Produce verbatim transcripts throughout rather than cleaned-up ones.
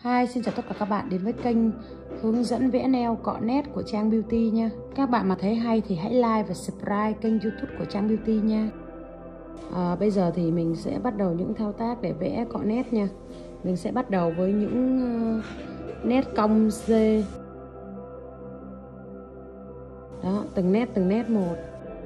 Hi, xin chào tất cả các bạn đến với kênh hướng dẫn vẽ nail cọ nét của Trang Beauty nha. Các bạn mà thấy hay thì hãy like và subscribe kênh YouTube của Trang Beauty nha. À, bây giờ thì mình sẽ bắt đầu những thao tác để vẽ cọ nét nha. Mình sẽ bắt đầu với những uh, nét cong dê. Đó, từng nét từng nét một.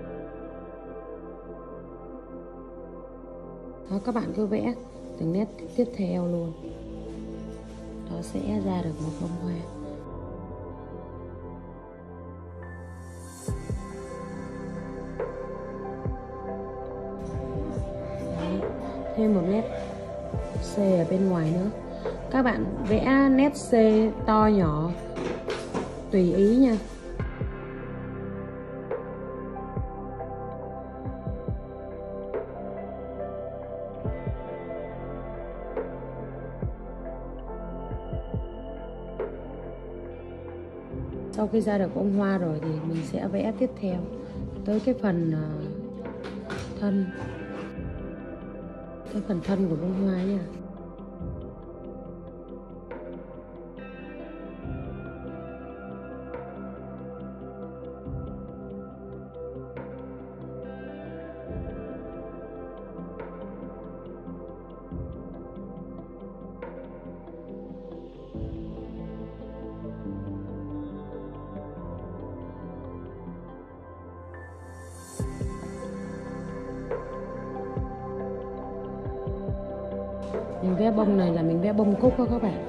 Đó, các bạn cứ vẽ từng nét tiếp theo luôn. Đó sẽ ra được một bông hoa. Đấy, thêm một nét C ở bên ngoài nữa. Các bạn vẽ nét C to nhỏ tùy ý nha. Sau khi ra được bông hoa rồi thì mình sẽ vẽ tiếp theo tới cái phần uh, thân, cái phần thân của bông hoa nha. Mình vẽ bông này là mình vẽ bông cúc đó các bạn.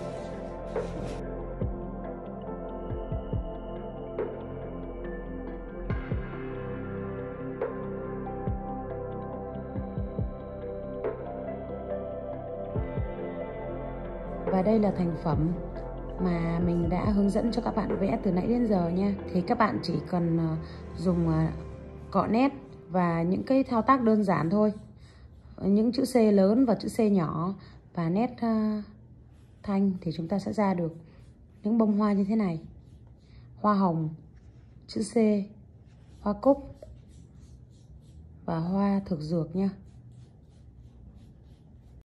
Và đây là thành phẩm mà mình đã hướng dẫn cho các bạn vẽ từ nãy đến giờ nha. Thì các bạn chỉ cần dùng cọ nét và những cái thao tác đơn giản thôi. Những chữ C lớn và chữ C nhỏ và nét uh, thanh thì chúng ta sẽ ra được những bông hoa như thế này. Hoa hồng, chữ C, hoa cúc và hoa thực dược nha.